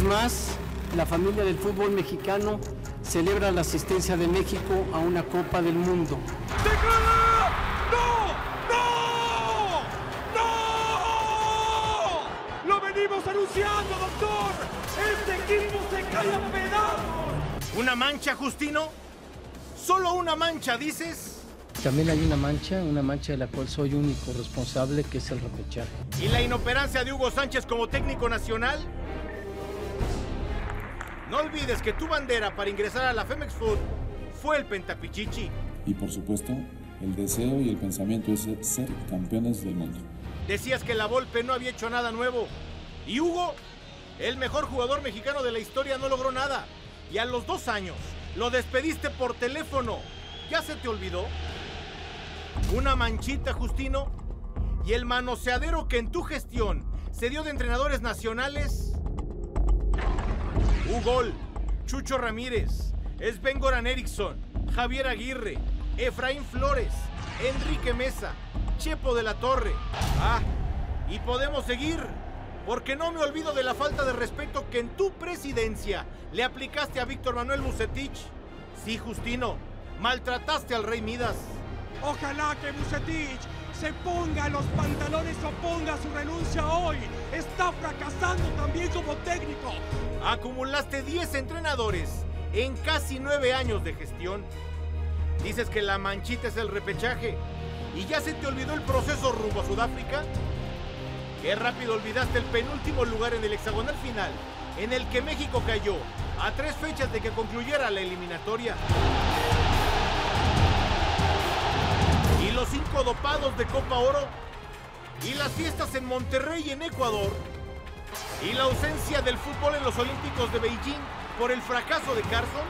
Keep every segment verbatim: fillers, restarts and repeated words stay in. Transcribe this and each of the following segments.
más, la familia del fútbol mexicano celebra la asistencia de México a una Copa del Mundo. ¡Declara! ¡No! ¡No! ¡No! ¡Lo venimos anunciando, doctor! ¡Este equipo se cae a pedazos! ¿Una mancha, Justino? ¿Solo una mancha, dices? También hay una mancha, una mancha de la cual soy único responsable, que es el repechaje. ¿Y la inoperancia de Hugo Sánchez como técnico nacional? No olvides que tu bandera para ingresar a la Femex Food fue el Pentapichichi. Y por supuesto, el deseo y el pensamiento es ser campeones del mundo. Decías que la Volpe no había hecho nada nuevo. Y Hugo, el mejor jugador mexicano de la historia, no logró nada. Y a los dos años lo despediste por teléfono. ¿Ya se te olvidó? Una manchita, Justino. Y el manoseadero que en tu gestión se dio de entrenadores nacionales. Hugo, Chucho Ramírez, Sven-Goran Eriksson, Javier Aguirre, Efraín Flores, Enrique Mesa, Chepo de la Torre. Ah, y podemos seguir, porque no me olvido de la falta de respeto que en tu presidencia le aplicaste a Víctor Manuel Vucetich. Sí, Justino, maltrataste al Rey Midas. Ojalá que Vucetich se ponga los pantalones o ponga su renuncia hoy. Está fracasando también como técnico. Acumulaste diez entrenadores en casi nueve años de gestión. Dices que la manchita es el repechaje. ¿Y ya se te olvidó el proceso rumbo a Sudáfrica? Qué rápido olvidaste el penúltimo lugar en el hexagonal final, en el que México cayó a tres fechas de que concluyera la eliminatoria. Y los cinco dopados de Copa Oro, y las fiestas en Monterrey y en Ecuador, y la ausencia del fútbol en los Olímpicos de Beijing por el fracaso de Carson.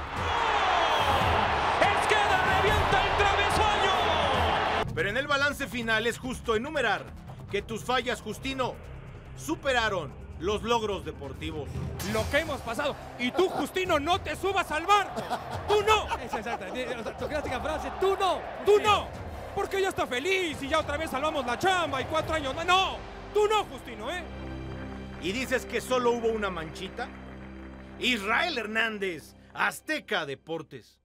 ¡Esqueda revienta el travesaño! Pero en el balance final es justo enumerar que tus fallas, Justino, superaron los logros deportivos. Lo que hemos pasado. Y tú, Justino, no te subas al barco. ¡Tú no! Esa es exacta. Tu clásica frase, tú no. ¡Tú no! Porque ya está feliz y ya otra vez salvamos la chamba y cuatro años más. ¡No! ¡Tú no, Justino, eh! ¿Y dices que solo hubo una manchita? Israel Hernández, Azteca Deportes.